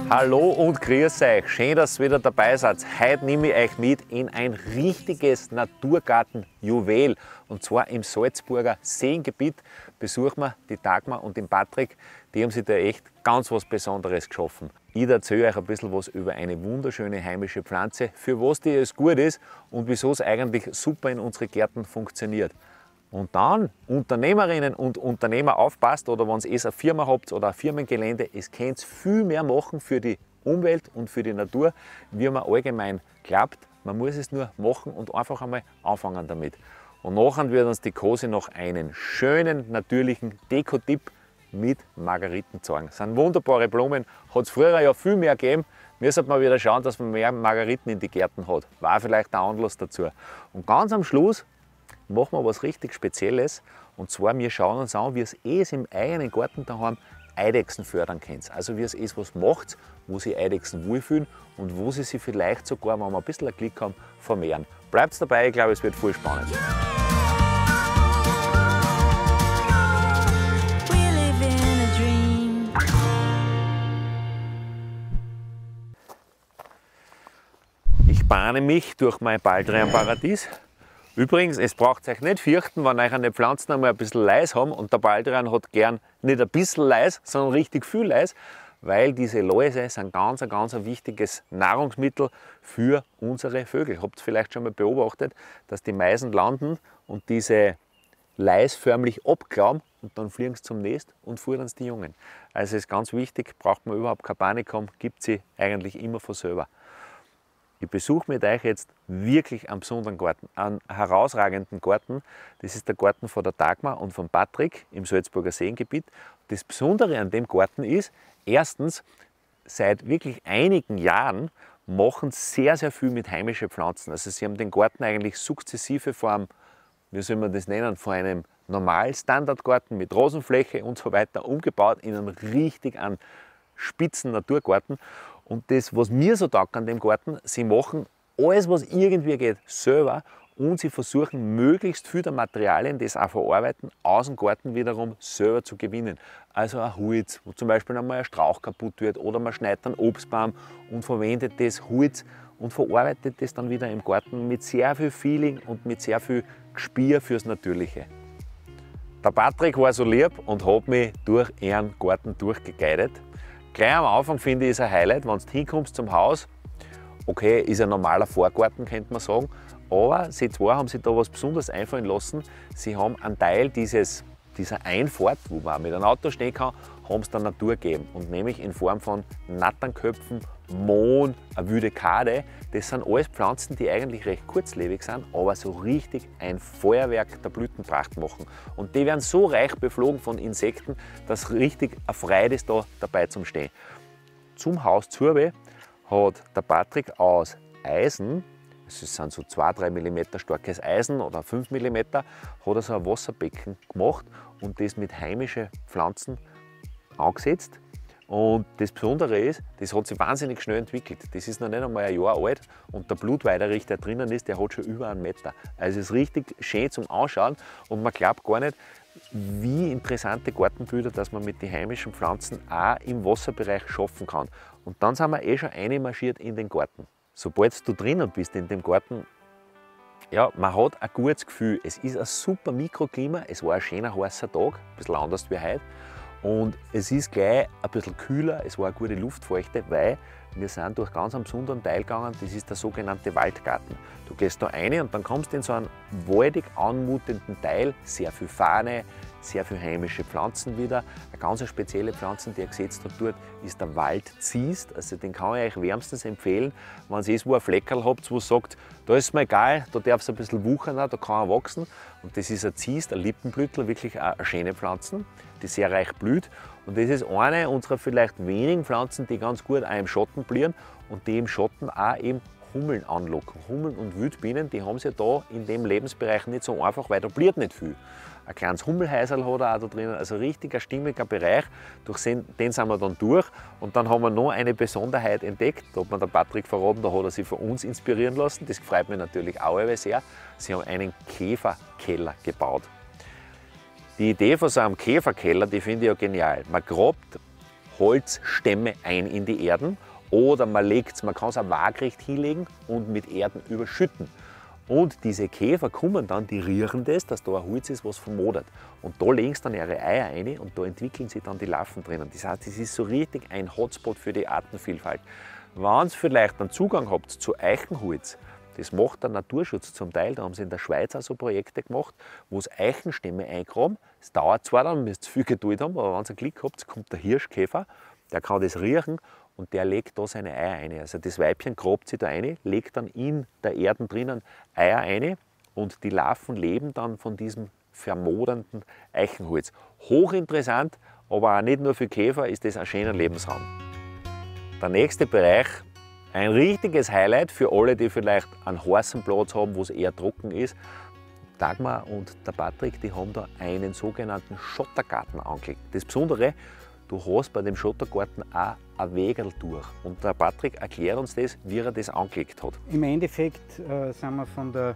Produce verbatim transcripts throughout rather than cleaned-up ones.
Hallo und grüß euch, schön, dass ihr wieder dabei seid. Heute nehme ich euch mit in ein richtiges Naturgartenjuwel. Und zwar im Salzburger Seengebiet besuchen wir die Dagmar und den Patrick. Die haben sich da echt ganz was Besonderes geschaffen. Ich erzähle euch ein bisschen was über eine wunderschöne heimische Pflanze, für was die es gut ist und wieso es eigentlich super in unsere Gärten funktioniert. Und dann Unternehmerinnen und Unternehmer aufpasst, oder wenn ihr eine Firma habt oder ein Firmengelände, es könnt viel mehr machen für die Umwelt und für die Natur, wie man allgemein glaubt. Man muss es nur machen und einfach einmal anfangen damit. Und nachher wird uns die Kosi noch einen schönen, natürlichen Dekotipp mit Margeriten zeigen. Das sind wunderbare Blumen, hat es früher ja viel mehr gegeben. Müssen wir wieder schauen, dass man mehr Margeriten in die Gärten hat. War vielleicht der Anlass dazu. Und ganz am Schluss machen wir was richtig Spezielles. Und zwar, wir schauen uns an, wie es es im eigenen Garten daheim Eidechsen fördern könnt. Also wie es es was macht, wo sich Eidechsen wohlfühlen und wo sie sich vielleicht sogar, wenn wir ein bisschen Glück haben, vermehren. Bleibt dabei, ich glaube, es wird voll spannend. Ich bahne mich durch mein Baldrian-Paradies. Übrigens, es braucht euch nicht fürchten, wenn euch eine Pflanzen einmal ein bisschen Leis haben, und der Baldrian hat gern nicht ein bisschen Leis, sondern richtig viel Leis, weil diese Läuse sind ganz, ein ganz ein wichtiges Nahrungsmittel für unsere Vögel. Habt ihr vielleicht schon mal beobachtet, dass die Meisen landen und diese Leis förmlich abklauen und dann fliegen sie zum Nest und fuhren die Jungen. Also es ist ganz wichtig, braucht man überhaupt keine Panik haben, gibt sie eigentlich immer von selber. Ich besuche mit euch jetzt wirklich einen besonderen Garten, einen herausragenden Garten. Das ist der Garten von der Dagmar und von Patrick im Salzburger Seengebiet. Das Besondere an dem Garten ist, erstens, seit wirklich einigen Jahren machen sie sehr, sehr viel mit heimischen Pflanzen. Also sie haben den Garten eigentlich sukzessive von einem, wie soll man das nennen, von einem normalen Standardgarten mit Rasenfläche und so weiter umgebaut in einen richtig einen spitzen Naturgarten. Und das, was mir so taugt an dem Garten, sie machen alles, was irgendwie geht, selber, und sie versuchen, möglichst viel der Materialien, das auch verarbeiten, aus dem Garten wiederum selber zu gewinnen. Also ein Holz, wo zum Beispiel einmal ein Strauch kaputt wird, oder man schneidet einen Obstbaum und verwendet das Holz und verarbeitet das dann wieder im Garten mit sehr viel Feeling und mit sehr viel Gespür fürs Natürliche. Der Patrick war so lieb und hat mich durch ihren Garten durchgeguidet. Gleich am Anfang finde ich es ein Highlight, wenn du hinkommst zum Haus. Okay, ist ein normaler Vorgarten, könnte man sagen. Aber sie zwei haben sich da was Besonderes einfallen lassen. Sie haben einen Teil dieses, dieser Einfahrt, wo man auch mit einem Auto stehen kann, haben sie der Natur gegeben. Und nämlich in Form von Natternköpfen, Mohn, eine wilde Kade. Das sind alles Pflanzen, die eigentlich recht kurzlebig sind, aber so richtig ein Feuerwerk der Blütenpracht machen. Und die werden so reich beflogen von Insekten, dass richtig eine Freude ist, da dabei zum Stehen. Zum Haus Zurbe hat der Patrick aus Eisen, es sind so zwei bis drei Millimeter starkes Eisen oder fünf Millimeter, hat er so ein Wasserbecken gemacht und das mit heimischen Pflanzen angesetzt. Und das Besondere ist, das hat sich wahnsinnig schnell entwickelt. Das ist noch nicht einmal ein Jahr alt, und der Blutweiderich, der drinnen ist, der hat schon über einen Meter. Also es ist richtig schön zum Anschauen, und man glaubt gar nicht, wie interessante Gartenbilder, dass man mit den heimischen Pflanzen auch im Wasserbereich schaffen kann. Und dann sind wir eh schon reinmarschiert in den Garten. Sobald du drinnen bist in dem Garten, ja, man hat ein gutes Gefühl. Es ist ein super Mikroklima, es war ein schöner heißer Tag, ein bisschen anders wie heute. Und es ist gleich ein bisschen kühler, es war eine gute Luftfeuchte, weil wir sind durch ganz einen besonderen Teil gegangen, das ist der sogenannte Waldgarten. Du gehst da rein und dann kommst du in so einen waldig anmutenden Teil, sehr viel Fahne, sehr viele heimische Pflanzen wieder. Eine ganz spezielle Pflanze, die er gesetzt hat dort, ist der Waldziest. Also den kann ich euch wärmstens empfehlen, wenn ihr irgendwo ein Fleckerl habt, wo sagt, da ist es mir egal, da darf es ein bisschen wuchern, da kann er wachsen. Und das ist ein Ziest, ein Lippenblütler, wirklich eine schöne Pflanze, die sehr reich blüht. Und das ist eine unserer vielleicht wenigen Pflanzen, die ganz gut auch im Schatten blühen und die im Schatten auch eben Hummeln anlocken. Hummeln und Wildbienen, die haben sie ja da in dem Lebensbereich nicht so einfach, weil da blüht nicht viel. Ein kleines Hummelhäuserl hat er auch da drinnen, also richtig ein stimmiger Bereich. Durch den sind wir dann durch, und dann haben wir noch eine Besonderheit entdeckt. Da hat mir der Patrick verraten, da hat er sich von uns inspirieren lassen. Das freut mich natürlich auch sehr. Sie haben einen Käferkeller gebaut. Die Idee von so einem Käferkeller, die finde ich ja genial. Man grabt Holzstämme ein in die Erden oder man legt's, man kann es auch waagerecht hinlegen und mit Erden überschütten. Und diese Käfer kommen dann, die riechen das, dass da ein Holz ist, was vermodert. Und da legen sie dann ihre Eier rein und da entwickeln sich dann die Larven drinnen. Das heißt, das ist so richtig ein Hotspot für die Artenvielfalt. Wenn ihr vielleicht einen Zugang habt zu Eichenholz, das macht der Naturschutz zum Teil, da haben sie in der Schweiz auch so Projekte gemacht, wo sie Eichenstämme eingraben. Es dauert zwar dann, müsst ihr viel Geduld haben, aber wenn ihr Glück habt, kommt der Hirschkäfer, der kann das riechen und der legt da seine Eier ein. Also das Weibchen grabt sich da rein, legt dann in der Erde drinnen Eier ein und die Larven leben dann von diesem vermodernden Eichenholz. Hochinteressant, aber auch nicht nur für Käfer ist das ein schöner Lebensraum. Der nächste Bereich, ein richtiges Highlight für alle, die vielleicht einen heißen Platz haben, wo es eher trocken ist. Dagmar und der Patrick, die haben da einen sogenannten Schottergarten angelegt. Das Besondere, du hast bei dem Schottergarten auch ein Wegerl durch. Und der Patrick erklärt uns das, wie er das angelegt hat. Im Endeffekt äh, sind wir von der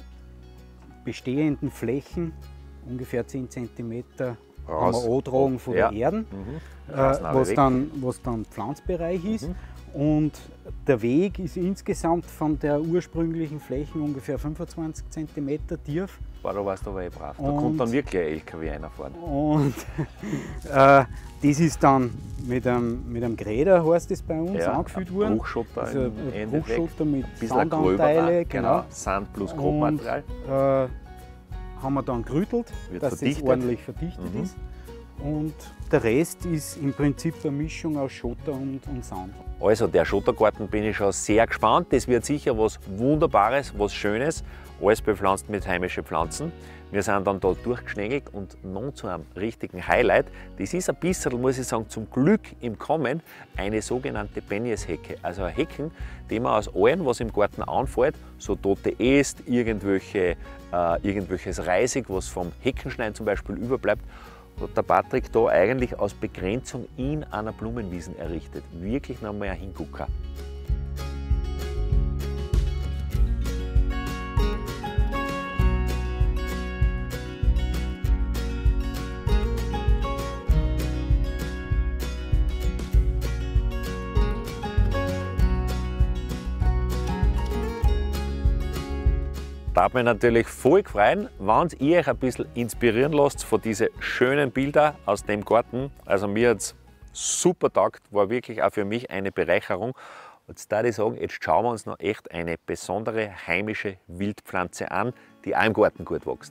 bestehenden Flächen ungefähr zehn Zentimeter haben wir angetragen von ja. der Erde, Mhm. äh, was, dann, was dann Pflanzbereich ist. Mhm. Und der Weg ist insgesamt von der ursprünglichen Fläche ungefähr fünfundzwanzig Zentimeter tief. Boah, da weißt du aber eh brav. Da Und- kommt dann wirklich ein L K W reinfahren. Und äh, das ist dann mit einem, mit einem Gräder, heißt das bei uns, angefüllt worden. Bruchschotter Also im ein Endeffekt. Bruchschotter mit Ein bisschen ein gröberer, Sandanteile, genau. Sand plus Grobmaterial. Äh, haben wir dann gerüttelt, Wird dass verdichtet. es ordentlich verdichtet Mhm. ist. Und der Rest ist im Prinzip eine Mischung aus Schotter und, und Sand. Also der Schottergarten bin ich schon sehr gespannt. Das wird sicher was Wunderbares, was Schönes. Alles bepflanzt mit heimischen Pflanzen. Wir sind dann da durchgeschnägelt und nun zu einem richtigen Highlight. Das ist ein bisschen, muss ich sagen, zum Glück im Kommen, eine sogenannte Benjeshecke. Also eine Hecken, die man aus allem, was im Garten anfällt, so tote Äst, irgendwelche, äh, irgendwelches Reisig, was vom Heckenschneiden zum Beispiel überbleibt, hat der Patrick da eigentlich aus Begrenzung in einer Blumenwiese errichtet. Wirklich nochmal ein Hingucker. Darf mich natürlich voll freuen, wenn ihr euch ein bisschen inspirieren lasst von diesen schönen Bildern aus dem Garten. Also mir hat es super taugt, war wirklich auch für mich eine Bereicherung. Und jetzt darf ich sagen, jetzt schauen wir uns noch echt eine besondere heimische Wildpflanze an, die auch im Garten gut wächst.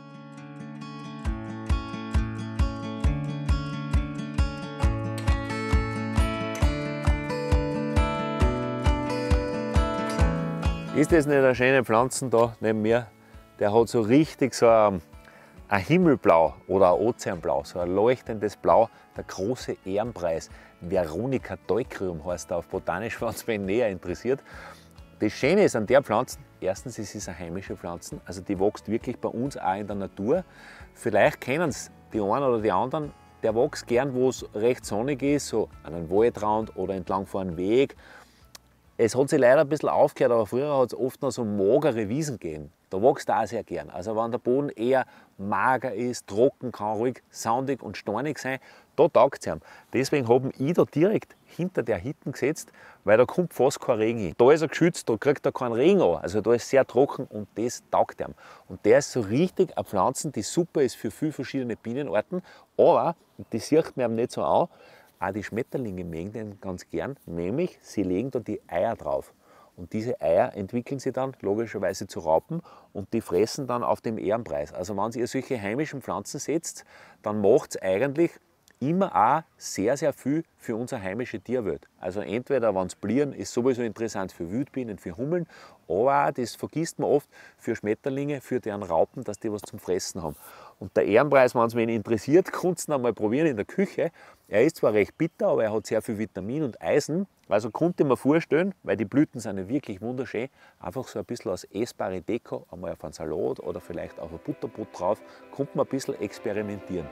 Ist das nicht eine schöne Pflanze da neben mir? Der hat so richtig so ein, ein Himmelblau oder ein Ozeanblau, so ein leuchtendes Blau, der große Ehrenpreis. Veronica Deucrium heißt er auf Botanisch, wenn es mich näher interessiert. Das Schöne ist an der Pflanze, erstens, es ist eine heimische Pflanze, also die wächst wirklich bei uns auch in der Natur. Vielleicht kennen es die einen oder die anderen, der wächst gern, wo es recht sonnig ist, so an einem Waldrand oder entlang von einem Weg. Es hat sich leider ein bisschen aufgehört, aber früher hat es oft noch so magere Wiesen gegeben. Da wächst er auch sehr gern. Also wenn der Boden eher mager ist, trocken, kann ruhig sandig und steinig sein, da taugt es ihm. Deswegen haben ich da direkt hinter der Hütte gesetzt, weil da kommt fast kein Regen hin. Da ist er geschützt, da kriegt er keinen Regen an. Also da ist sehr trocken und das taugt ihm. Und der ist so richtig eine Pflanze, die super ist für viele verschiedene Bienenarten, aber, das sieht man ihm nicht so an, auch die Schmetterlinge mögen den ganz gern, nämlich sie legen da die Eier drauf. Und diese Eier entwickeln sich dann logischerweise zu Raupen und die fressen dann auf dem Ehrenpreis. Also wenn ihr solche heimischen Pflanzen setzt, dann macht es eigentlich immer auch sehr, sehr viel für unsere heimische Tierwelt. Also entweder, wenn es blieren, ist sowieso interessant für Wildbienen, für Hummeln, aber auch, das vergisst man oft, für Schmetterlinge, für deren Raupen, dass die was zum Fressen haben. Und der Ehrenpreis, wenn es wen interessiert, könnt ihr ihn einmal probieren in der Küche. Er ist zwar recht bitter, aber er hat sehr viel Vitamin und Eisen. Also konnte ich mir vorstellen, weil die Blüten sind ja wirklich wunderschön, einfach so ein bisschen als essbare Deko, einmal auf einen Salat oder vielleicht auf ein Butterbrot drauf, konnte man ein bisschen experimentieren.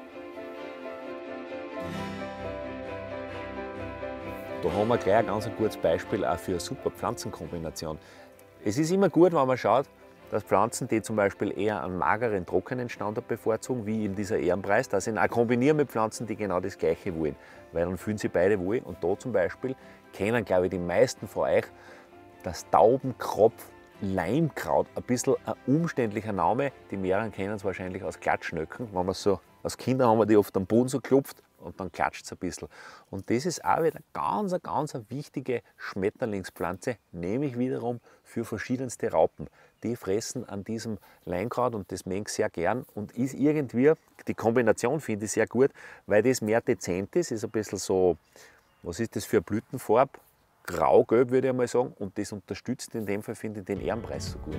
Da haben wir gleich ein ganz gutes Beispiel auch für eine super Pflanzenkombination. Es ist immer gut, wenn man schaut, dass Pflanzen, die zum Beispiel eher einen mageren, trockenen Standort bevorzugen, wie in dieser Ehrenpreis, dass ich ihn auch kombiniere mit Pflanzen, die genau das Gleiche wollen. Weil dann fühlen sie beide wohl. Und da zum Beispiel kennen, glaube ich, die meisten von euch das Taubenkropf-Leimkraut. Ein bisschen ein umständlicher Name. Die mehreren kennen es wahrscheinlich aus Klatschnöcken. Wenn man so, als Kinder haben wir die oft am Boden so geklopft und dann klatscht es ein bisschen. Und das ist auch wieder ganz, ganz eine wichtige Schmetterlingspflanze, nämlich wiederum für verschiedenste Raupen. Die fressen an diesem Leinkraut und das mag ich sehr gern und ist irgendwie, die Kombination finde ich sehr gut, weil das mehr dezent ist, ist ein bisschen so, was ist das für eine Blütenfarbe? Grau-gelb würde ich mal sagen, und das unterstützt in dem Fall, finde ich, den Ehrenpreis so gut.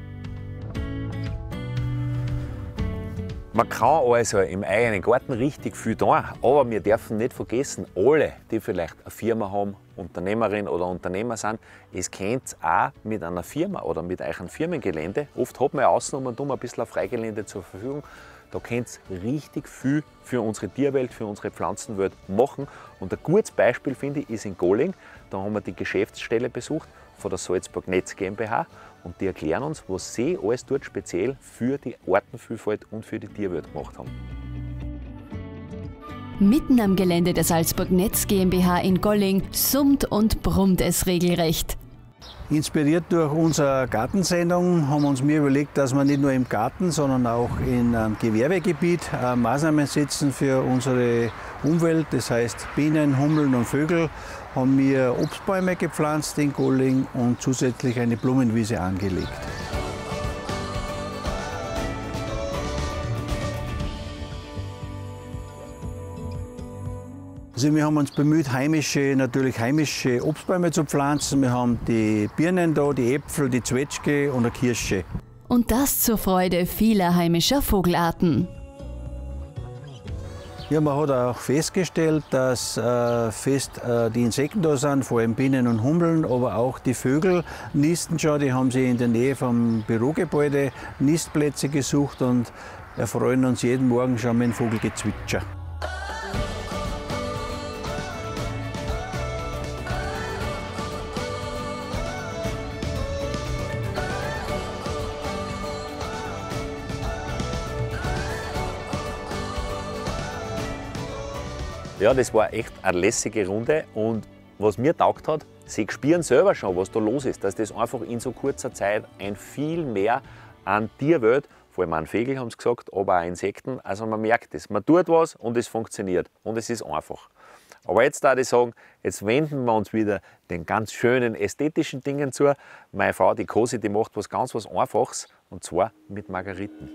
Man kann also im eigenen Garten richtig viel tun, aber wir dürfen nicht vergessen, alle, die vielleicht eine Firma haben, Unternehmerin oder Unternehmer sind, es könnt auch mit einer Firma oder mit eurem Firmengelände, oft hat man ja außen um und um ein bisschen ein Freigelände zur Verfügung, da könnt ihr richtig viel für unsere Tierwelt, für unsere Pflanzenwelt machen. Und ein gutes Beispiel, finde ich, ist in Golling. Da haben wir die Geschäftsstelle besucht von der Salzburg Netz GmbH und die erklären uns, was sie alles dort speziell für die Artenvielfalt und für die Tierwelt gemacht haben. Mitten am Gelände der Salzburg Netz GmbH in Golling summt und brummt es regelrecht. Inspiriert durch unsere Gartensendung haben uns wir überlegt, dass wir nicht nur im Garten, sondern auch in einem Gewerbegebiet Maßnahmen setzen für unsere Umwelt. Das heißt Bienen, Hummeln und Vögel haben wir Obstbäume gepflanzt in Golling und zusätzlich eine Blumenwiese angelegt. Also wir haben uns bemüht, heimische, natürlich heimische Obstbäume zu pflanzen. Wir haben die Birnen da, die Äpfel, die Zwetschge und eine Kirsche. Und das zur Freude vieler heimischer Vogelarten. Ja, man hat auch festgestellt, dass äh, fest äh, die Insekten da sind, vor allem Bienen und Hummeln, aber auch die Vögel nisten schon. Die haben sie in der Nähe vom Bürogebäude Nistplätze gesucht und erfreuen uns jeden Morgen schon mit dem Vogelgezwitscher. Ja, das war echt eine lässige Runde und was mir taugt hat, sie spüren selber schon, was da los ist, dass das einfach in so kurzer Zeit ein viel mehr an Tierwelt, vor allem an Vögel haben sie gesagt, aber auch Insekten, also man merkt es, man tut was und es funktioniert und es ist einfach. Aber jetzt darf ich sagen, jetzt wenden wir uns wieder den ganz schönen ästhetischen Dingen zu. Meine Frau, die Cosi, die macht was ganz was Einfaches und zwar mit Margeriten.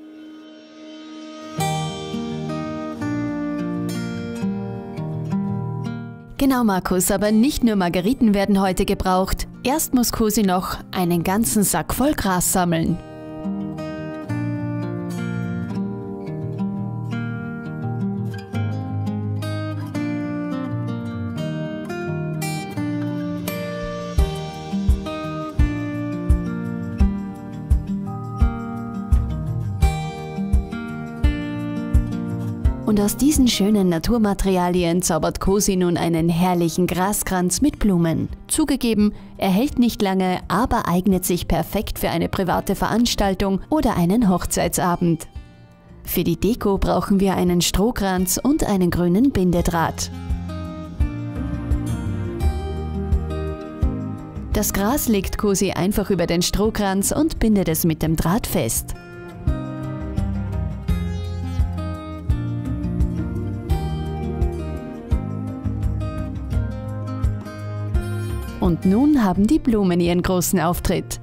Genau, Markus, aber nicht nur Margeriten werden heute gebraucht. Erst muss Cosi noch einen ganzen Sack voll Gras sammeln. Und aus diesen schönen Naturmaterialien zaubert Cosi nun einen herrlichen Graskranz mit Blumen. Zugegeben, er hält nicht lange, aber eignet sich perfekt für eine private Veranstaltung oder einen Hochzeitsabend. Für die Deko brauchen wir einen Strohkranz und einen grünen Bindedraht. Das Gras legt Cosi einfach über den Strohkranz und bindet es mit dem Draht fest. Und nun haben die Blumen ihren großen Auftritt.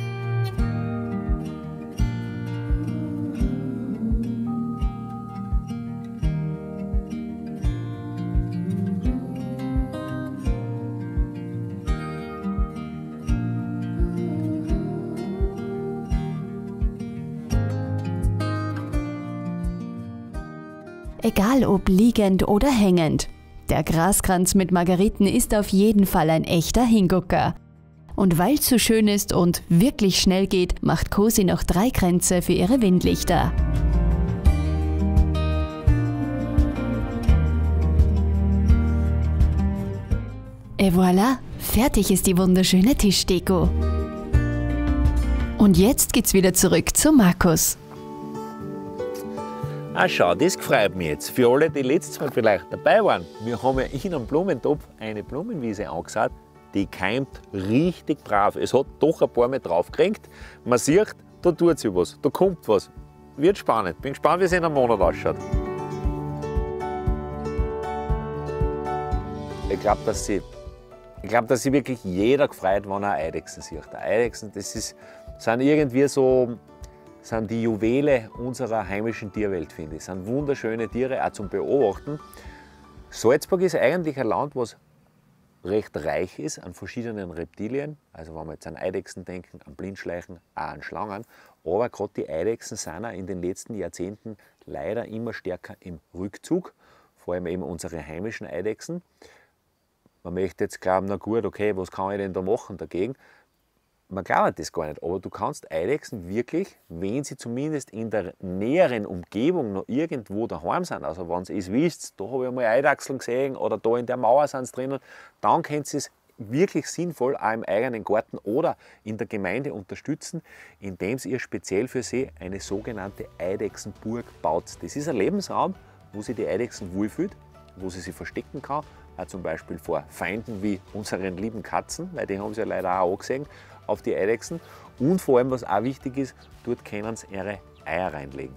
Egal ob liegend oder hängend. Der Graskranz mit Margeriten ist auf jeden Fall ein echter Hingucker. Und weil es so schön ist und wirklich schnell geht, macht Cosi noch drei Kränze für ihre Windlichter. Et voilà, fertig ist die wunderschöne Tischdeko. Und jetzt geht's wieder zurück zu Markus. Ah, schau, das freut mich jetzt. Für alle, die letztes Mal vielleicht dabei waren, wir haben ja in einem Blumentopf eine Blumenwiese angesagt, die keimt richtig brav. Es hat doch ein paar Mal draufgekriegt. Man sieht, da tut sich was, da kommt was. Wird spannend. Bin gespannt, wie es in einem Monat ausschaut. Ich glaube, dass sie, ich glaube, dass sich wirklich jeder gefreut, wenn er Eidechsen sieht. Eidechsen, das ist, sind irgendwie so, sind die Juwele unserer heimischen Tierwelt, finde ich. Sind wunderschöne Tiere, auch zum Beobachten. Salzburg ist eigentlich ein Land, was recht reich ist an verschiedenen Reptilien. Also wenn wir jetzt an Eidechsen denken, an Blindschleichen, auch an Schlangen. Aber gerade die Eidechsen sind auch in den letzten Jahrzehnten leider immer stärker im Rückzug. Vor allem eben unsere heimischen Eidechsen. Man möchte jetzt glauben, na gut, okay, was kann ich denn da machen dagegen? Man glaubt das gar nicht, aber du kannst Eidechsen wirklich, wenn sie zumindest in der näheren Umgebung noch irgendwo daheim sind, also wenn es wisst, da habe ich mal Eidachseln gesehen oder da in der Mauer sind sie drinnen, dann könnt ihr es wirklich sinnvoll auch im eigenen Garten oder in der Gemeinde unterstützen, indem ihr speziell für sie eine sogenannte Eidechsenburg baut. Das ist ein Lebensraum, wo sich die Eidechsen wohlfühlt, wo sie sich verstecken kann, auch zum Beispiel vor Feinden wie unseren lieben Katzen, weil die haben sie ja leider auch angesehen, auf die Eidechsen. Und vor allem, was auch wichtig ist, dort können sie ihre Eier reinlegen.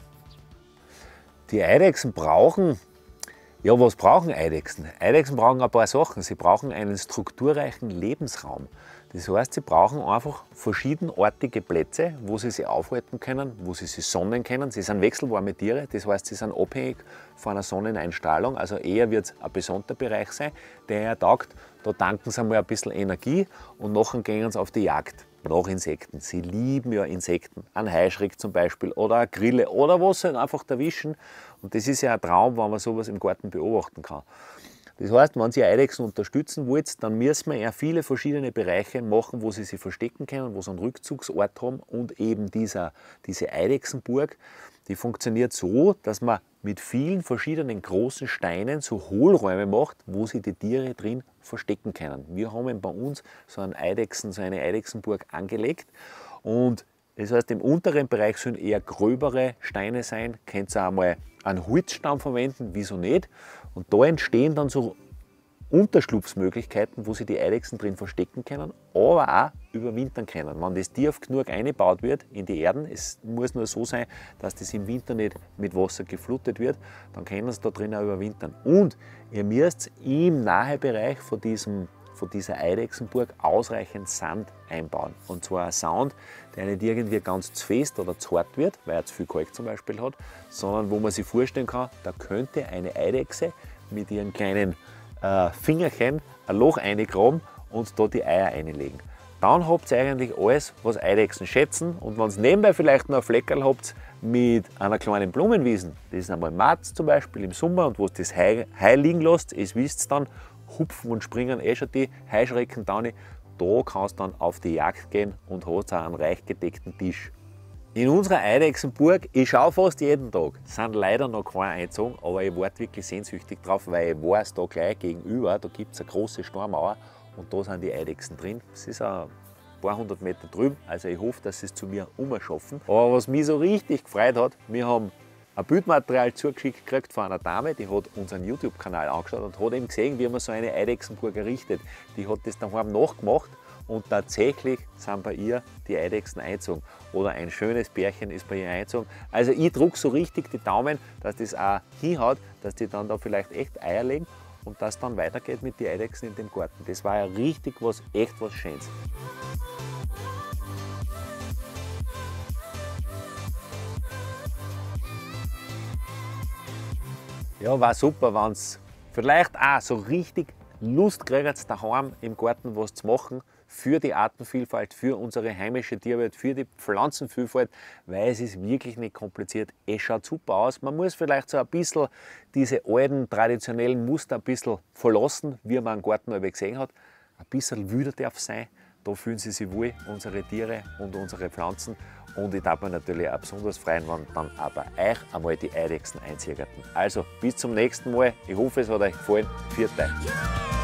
Die Eidechsen brauchen, ja, was brauchen Eidechsen? Eidechsen brauchen ein paar Sachen. Sie brauchen einen strukturreichen Lebensraum. Das heißt, sie brauchen einfach verschiedenartige Plätze, wo sie sich aufhalten können, wo sie sich sonnen können. Sie sind wechselwarme Tiere, das heißt, sie sind abhängig von einer Sonneneinstrahlung. Also eher wird es ein besonderer Bereich sein, der ihr taugt. Da tanken sie mal ein bisschen Energie und nachher gehen sie auf die Jagd nach Insekten. Sie lieben ja Insekten, einen Heuschreck zum Beispiel oder eine Grille oder was sie einfach erwischen. Und das ist ja ein Traum, wenn man sowas im Garten beobachten kann. Das heißt, wenn Sie Eidechsen unterstützen wollt, dann müssen wir ja viele verschiedene Bereiche machen, wo Sie sich verstecken können, wo Sie einen Rückzugsort haben. Und eben dieser, diese Eidechsenburg, die funktioniert so, dass man mit vielen verschiedenen großen Steinen so Hohlräume macht, wo sich die Tiere drin verstecken können. Wir haben bei uns so, einen Eidechsen, so eine Eidechsenburg angelegt. Und das heißt, im unteren Bereich sollen eher gröbere Steine sein. Könnt ihr auch mal einen Holzstamm verwenden, wieso nicht? Und da entstehen dann so Unterschlupfsmöglichkeiten, wo sich die Eidechsen drin verstecken können, aber auch überwintern können. Wenn das tief genug eingebaut wird in die Erden, es muss nur so sein, dass das im Winter nicht mit Wasser geflutet wird, dann können sie da drin auch überwintern. Und ihr müsst im Nahebereich von, diesem, von dieser Eidechsenburg ausreichend Sand einbauen. Und zwar ein Sand, der nicht irgendwie ganz zu fest oder zu hart wird, weil er zu viel Kalk zum Beispiel hat, sondern wo man sich vorstellen kann, da könnte eine Eidechse mit ihren kleinen äh, Fingerchen ein Loch eingraben und da die Eier einlegen. Dann habt ihr eigentlich alles, was Eidechsen schätzen. Und wenn ihr nebenbei vielleicht noch ein Fleckerl habt mit einer kleinen Blumenwiese, das ist einmal März zum Beispiel im Sommer und wo ihr das Heu, Heu liegen lasst, es wisst dann, hupfen und springen eh schon die Heuschrecken da nicht. Da kannst du dann auf die Jagd gehen und hast auch einen reich gedeckten Tisch. In unserer Eidechsenburg, ich schaue fast jeden Tag, sind leider noch keine eingezogen, aber ich warte wirklich sehnsüchtig drauf, weil ich weiß, da gleich gegenüber, da gibt es eine große Stormauer und da sind die Eidechsen drin. Es ist ein paar hundert Meter drüben, also ich hoffe, dass sie es zu mir umschaffen. Aber was mich so richtig gefreut hat, wir haben ein Bildmaterial zugeschickt gekriegt von einer Dame, die hat unseren YouTube-Kanal angeschaut und hat eben gesehen, wie man so eine Eidechsenburg errichtet. Die hat das daheim nachgemacht und tatsächlich sind bei ihr die Eidechsen eingezogen. Oder ein schönes Pärchen ist bei ihr eingezogen. Also ich drücke so richtig die Daumen, dass das auch hinhaut, dass die dann da vielleicht echt Eier legen und dass dann weitergeht mit den Eidechsen in dem Garten. Das war ja richtig was, echt was Schönes. Ja, war super, wenn es vielleicht auch so richtig Lust kriegt, daheim im Garten was zu machen für die Artenvielfalt, für unsere heimische Tierwelt, für die Pflanzenvielfalt, weil es ist wirklich nicht kompliziert. Es schaut super aus. Man muss vielleicht so ein bisschen diese alten, traditionellen Muster ein bisschen verlassen, wie man einen Garten mal gesehen hat. Ein bisschen wilder darf es sein. Da fühlen sie sich wohl, unsere Tiere und unsere Pflanzen. Und ich darf mich natürlich auch besonders freuen, wenn dann auch bei euch einmal die Eidechsen einziehen. Also bis zum nächsten Mal. Ich hoffe, es hat euch gefallen. Viert euch!